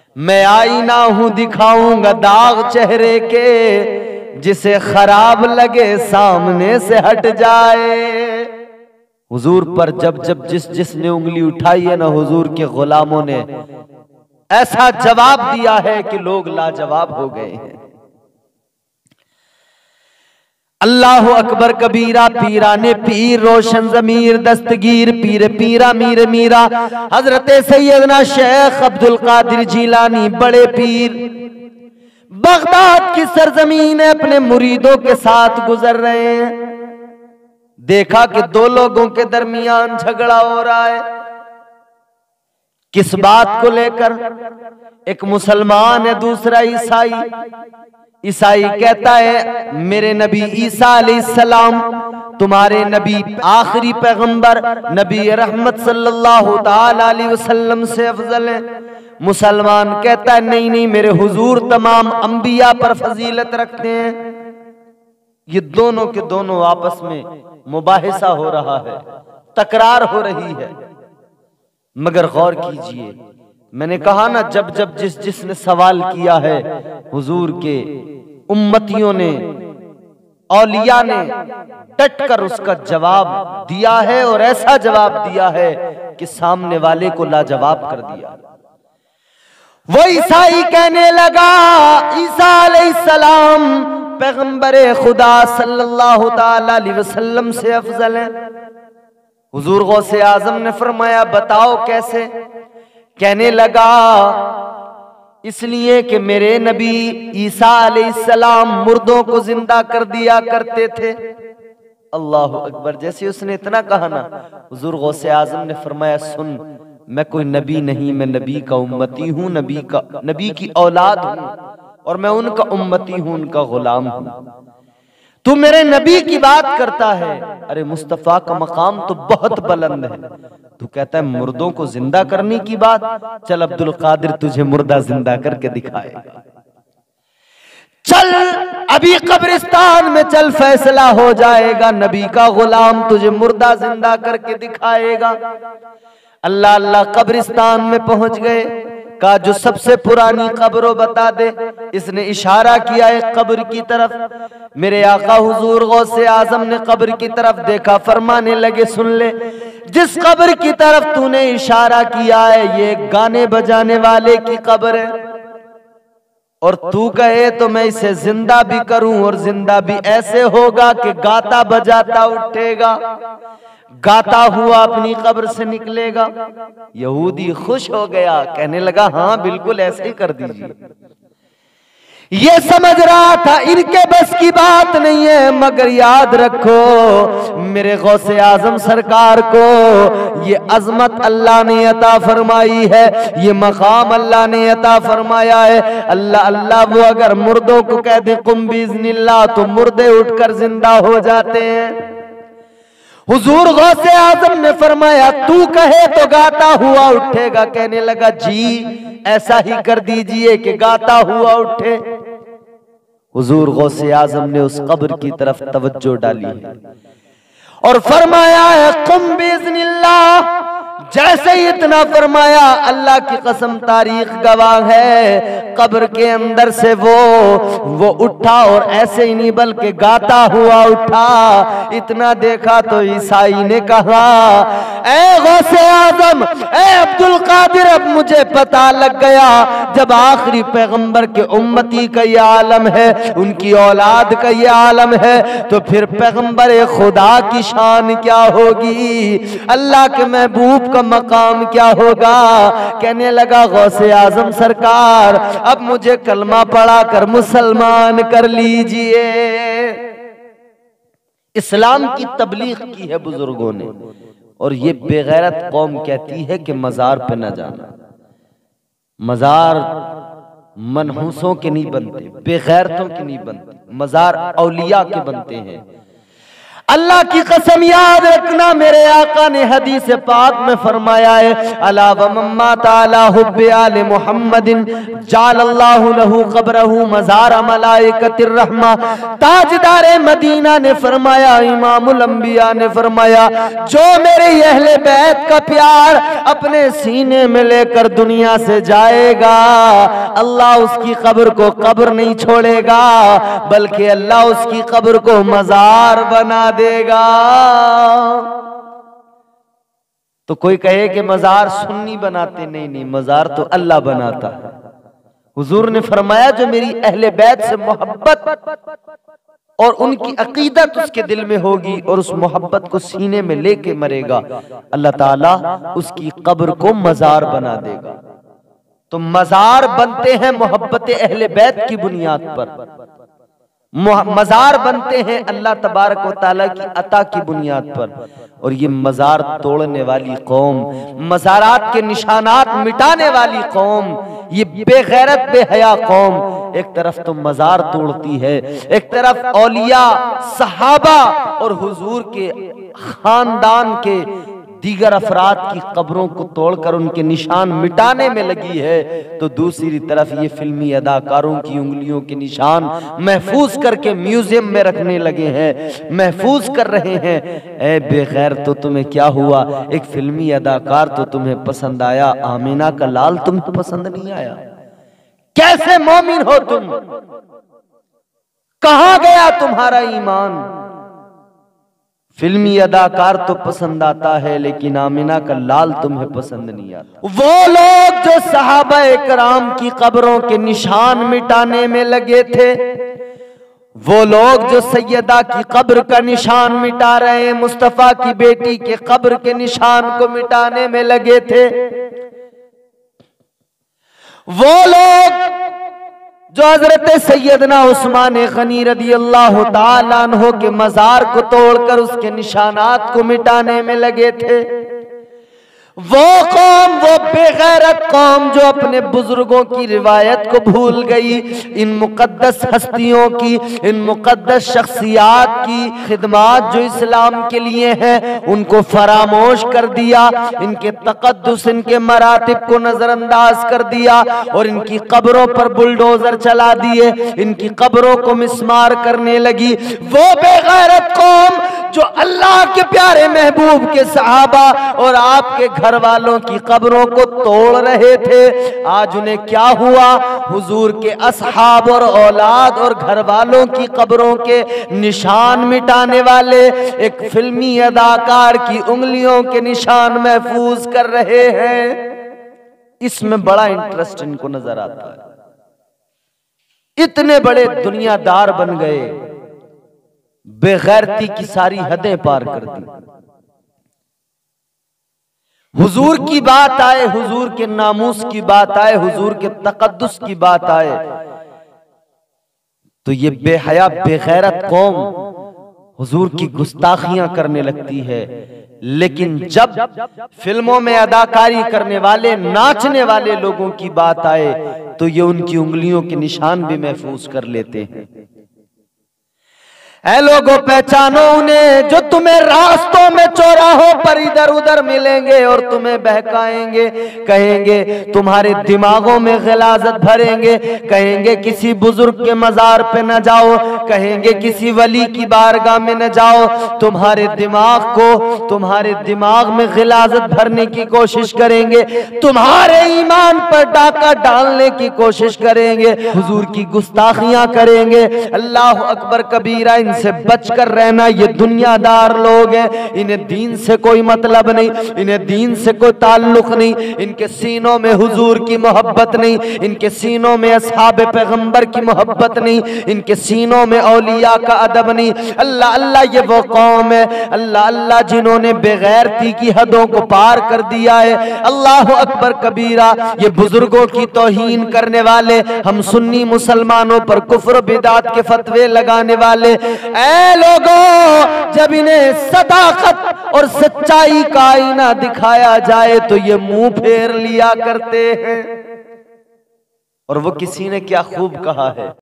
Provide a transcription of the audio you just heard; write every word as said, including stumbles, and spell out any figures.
मैं आईना हूं दिखाऊंगा दाग चेहरे के, जिसे खराब लगे सामने से हट जाए। हुजूर पर जब जब जिस जिसने उंगली उठाई है ना, हुजूर के गुलामों ने ऐसा जवाब दिया है कि लोग लाजवाब हो गए हैं। अल्लाह अकबर कबीरा, पीराने पीर, रोशन जमीर, दस्तगीर, पीर पीरा, मीर मीरा, हजरत सैयदना शेख अब्दुल कादिर जिलानी बड़े पीर बगदाद की सरजमीन अपने मुरीदों के साथ गुजर रहे हैं। देखा कि दो लोगों के दरमियान झगड़ा हो रहा है। किस बात को लेकर? एक मुसलमान है, दूसरा ईसाई। ईसाई कहता है मेरे नबी ईसा अलैहिस्सलाम तुम्हारे नबी आखिरी पैगंबर नबी रहमत सल्लल्लाहु ताला अलैहि वसल्लम से अफजल है। मुसलमान कहता है नहीं नहीं, मेरे हुजूर तमाम अंबिया पर फजीलत रखते हैं। ये दोनों के दोनों आपस में मुबाहिसा हो रहा है, तकरार हो रही है। मगर गौर कीजिए, मैंने कहा ना, जब जब जिस जिसने सवाल किया है हुजूर के उम्मतियों ने, औलिया ने डट कर उसका जवाब दिया है, और ऐसा जवाब दिया है कि सामने वाले को लाजवाब कर दिया। वो ईसाई कहने लगा ईसा अलैहिस्सलाम पैगंबरे खुदा सल्लल्लाहु ताला अलैहि वसल्लम से अफजल है। हुजूर गौसे आजम ने फरमाया बताओ कैसे? कहने लगा इसलिए कि मेरे नबी ईसा अलैहिस्सलाम मुर्दों को जिंदा कर दिया करते थे। अल्लाह अकबर। जैसे उसने इतना कहा ना, हुजूर गौसे आजम ने फरमाया सुन, मैं कोई नबी नहीं, मैं नबी का उम्मती हूँ, नबी का नबी की औलाद हूँ, और मैं उनका उम्मती हूँ, उनका गुलाम हूँ। तू मेरे नबी की बात करता है, अरे मुस्तफा का मकाम तो बहुत बुलंद है। तू कहता है मुर्दों को जिंदा करने की बात, चल अब्दुल कादिर तुझे मुर्दा जिंदा करके दिखाएगा। चल अभी कब्रिस्तान में चल, फैसला हो जाएगा, नबी का गुलाम तुझे मुर्दा जिंदा करके दिखाएगा। अल्लाह अल्लाह कब्रिस्तान में पहुंच गए। कहा जो सबसे पुरानी कब्र बता दे। इसने इशारा किया एक कब्र की तरफ। मेरे आका हुजूर गौसे आजम ने कब्र की तरफ देखा, फरमाने लगे सुन ले, जिस कब्र की तरफ तूने इशारा किया है ये गाने बजाने वाले की कब्र है, और तू कहे तो मैं इसे जिंदा भी करूं, और जिंदा भी ऐसे होगा कि गाता बजाता उठेगा, गाता हुआ अपनी कब्र से निकलेगा। यहूदी खुश हो गया, कहने लगा हाँ बिल्कुल ऐसे ही कर दीजिए। ये समझ रहा था इनके बस की बात नहीं है, मगर याद रखो मेरे गौसे आजम सरकार को ये अजमत अल्लाह ने अता फरमाई है, ये मकाम अल्लाह ने अता फरमाया है। अल्लाह अल्लाह वो अगर मुर्दों को कह दे कुम बिइज़्निल्लाह तो मुर्दे उठकर जिंदा हो जाते हैं। हुजूर गौसे आजम ने फरमाया तू कहे तो गाता हुआ उठेगा। कहने लगा जी ऐसा ही कर दीजिए कि गाता हुआ उठे। हुजूर गौसे आजम ने उस कब्र की तरफ तवज्जो डाली है और फरमाया है कुम बिइज़्निल्लाह। जैसे ही इतना फरमाया, अल्लाह की कसम तारीख गवाह है, कब्र के अंदर से वो वो उठा, और ऐसे ही नहीं बल्कि गाता हुआ उठा। इतना देखा तो ईसाई ने कहा ए गौसे आजम, ए अब्दुल कादिर, अब मुझे पता लग गया जब आखिरी पैगंबर के उम्मती का ये आलम है, उनकी औलाद का ये आलम है, तो फिर पैगंबर खुदा की शान क्या होगी, अल्लाह के महबूब का मकाम क्या होगा। कहने लगा गौसे आजम सरकार अब मुझे कलमा पढ़ा कर मुसलमान कर लीजिए। इस्लाम की तबलीग की है बुजुर्गों ने, और ये बेगैरत कौम कहती है कि मजार पे न जाना। मजार मनहूसों के नहीं बनते, बेगैरतों के नहीं बनते, मजार औलिया के बनते हैं। अल्लाह की कसम याद रखना, मेरे आका ने हदीस पाक में फरमाया है, अला व मम्मा ताला हुब्बे आले मुहम्मदिन जालल्लाहु लहू क़ब्रहू मज़ार मलाइकतिर रहमा। ताजदारे मदीना ने फरमाया, इमामुल अंबिया ने फरमाया, जो मेरे अहले बैत का प्यार अपने सीने में लेकर दुनिया से जाएगा, अल्लाह उसकी कब्र को कब्र नहीं छोड़ेगा, बल्कि अल्लाह उसकी कब्र को मज़ार बना देगा। तो कोई कहे कि मज़ार सुन्नी बनाते, नहीं नहीं, मज़ार तो अल्लाह बनाता है। हुजूर ने फरमाया, जो मेरी अहले बैत से मोहब्बत और उनकी अकीदत उसके दिल में होगी और उस मोहब्बत को सीने में लेके मरेगा, अल्लाह ताला उसकी कब्र को मज़ार बना देगा। तो मज़ार बनते हैं मोहब्बत अहले बैत की बुनियाद पर, मज़ार बनते हैं अल्लाह तबारक व तआला की अता की बुनियाद पर। और ये मज़ार तोड़ने वाली कौम, मज़ारात के निशानात मिटाने वाली कौम, ये बेगैरत बेहया कौम एक तरफ तो मज़ार तोड़ती है, एक तरफ औलिया सहाबा और हुजूर के खानदान के दीगर अफराद की कब्रों को तोड़कर उनके निशान मिटाने में लगी है, तो दूसरी तरफ ये फिल्मी अदाकारों की उंगलियों के निशान महफूज करके म्यूजियम में रखने लगे हैं, महफूज कर रहे हैं। ए बेगैर, तो तुम्हें क्या हुआ? एक फिल्मी अदाकार तो तुम्हें पसंद आया, आमीना का लाल तुम्हें पसंद नहीं आया? कैसे मोमिन हो तुम? कहां गया तुम्हारा ईमान? फिल्मी अदाकार तो पसंद आता है, लेकिन आमिना का लाल तुम्हें पसंद नहीं आता। वो लोग जो सहाबा कराम की कब्रों के निशान मिटाने में लगे थे, वो लोग जो सैयदा की कब्र का निशान मिटा रहे हैं, मुस्तफा की बेटी के कब्र के निशान को मिटाने में लगे थे, वो लोग जो हजरत सैयदना उस्मान गनी रदी अल्लाह ताला अन्हु के मज़ार को तोड़कर उसके निशानात को मिटाने में लगे थे, वो कौम, वो बेगैरत कौम जो अपने बुजुर्गों की रिवायत को भूल गई, इन मुकद्दस हस्तियों की, इन मुकद्दस शख्सियात की खिदमात जो इस्लाम के लिए हैं, उनको फरामोश कर दिया, इनके तकद्दुस, इनके मरातिब को नजरअंदाज कर दिया और इनकी कब्रों पर बुलडोजर चला दिए, इनकी कब्रों को मिस्मार करने लगी। वो बेगैरत कौम जो अल्लाह के प्यारे महबूब के सहाबा और आपके घर वालों की कब्रों को तोड़ रहे थे, आज उन्हें क्या हुआ? हुजूर के असहाब और औलाद और घर वालों की कब्रों के निशान मिटाने वाले एक फिल्मी अदाकार की उंगलियों के निशान महफूज कर रहे हैं। इसमें बड़ा इंटरेस्ट इनको नजर आता है। इतने बड़े दुनियादार बन गए, बेगैरती की सारी हदें पार कर दी। हुजूर की बात आए, हुजूर के नामूस की बात आए, हुजूर के तकद्दुस की बात आए, तो ये बेहया बेगैरत कौम हुजूर की गुस्ताखियां करने लगती है। लेकिन जब फिल्मों में अदाकारी करने वाले, नाचने वाले लोगों की बात आए, तो ये उनकी उंगलियों के निशान भी महफूज कर लेते हैं। ऐ लोगों, पहचानो उन्हें जो तुम्हें रास्तों में चौराहों पर इधर उधर मिलेंगे और तुम्हें बहकाएंगे, कहेंगे तुम्हारे दिमागों में गिलाजत भरेंगे, कहेंगे किसी बुजुर्ग के मजार पे न जाओ, कहेंगे किसी वली की बारगाह में न जाओ, तुम्हारे दिमाग को, तुम्हारे दिमाग में गिलाजत भरने की कोशिश करेंगे, तुम्हारे ईमान पर डाका डालने की कोशिश करेंगे, हुजूर की गुस्ताखियां करेंगे। अल्लाह अकबर कबीरा, इनसे बचकर रहना। ये दुनियादार लोग हैं, इन्हें दीन से कोई मतलब नहीं, इन्हें दीन से कोई ताल्लुक नहीं, इनके सीनों में हुजूर की मोहब्बत नहीं, इनके सीनों में असहाब पैगंबर की मोहब्बत नहीं, इनके सीनों में औलिया का अदब नहीं। अल्लाह अल्लाह, ये वो कौम है, अल्लाह अल्लाह, जिन्होंने बेगैरती की हदों को पार कर दिया है। अल्लाह अकबर कबीरा, ये बुजुर्गों की तौहीन करने वाले, हम सुन्नी मुसलमानों पर कुफ्र बिदात के फतवे लगाने वाले, ऐ लोगों, जब इन्हें सदाकत और सच्चाई का आईना दिखाया जाए तो ये मुंह फेर लिया करते हैं। और वो किसी ने क्या खूब कहा है,